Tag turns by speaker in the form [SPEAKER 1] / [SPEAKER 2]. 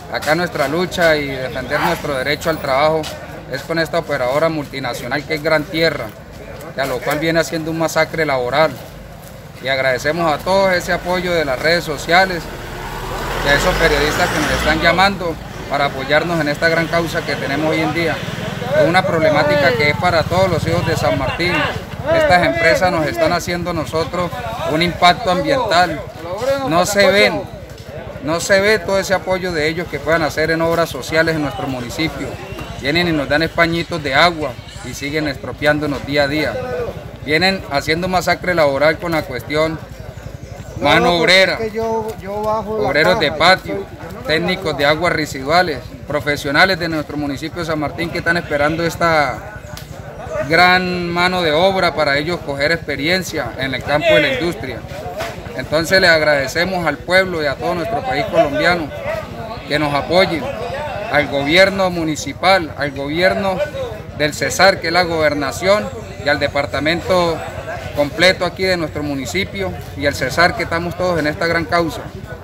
[SPEAKER 1] Acá nuestra lucha y defender nuestro derecho al trabajo es con esta operadora multinacional que es Gran Tierra, que a lo cual viene haciendo un masacre laboral. Y agradecemos a todos ese apoyo de las redes sociales y a esos periodistas que nos están llamando para apoyarnos en esta gran causa que tenemos hoy en día. Es una problemática que es para todos los hijos de San Martín. Estas empresas nos están haciendo nosotros un impacto ambiental. No se ve todo ese apoyo de ellos que puedan hacer en obras sociales en nuestro municipio. Vienen y nos dan pañitos de agua y siguen expropiándonos día a día. Vienen haciendo masacre laboral con la cuestión mano obrera, obreros de patio, técnicos de aguas residuales, profesionales de nuestro municipio de San Martín que están esperando esta gran mano de obra para ellos coger experiencia en el campo de la industria. Entonces le agradecemos al pueblo y a todo nuestro país colombiano que nos apoyen, al gobierno municipal, al gobierno del Cesar, que es la gobernación, y al departamento completo aquí de nuestro municipio, y al Cesar, que estamos todos en esta gran causa.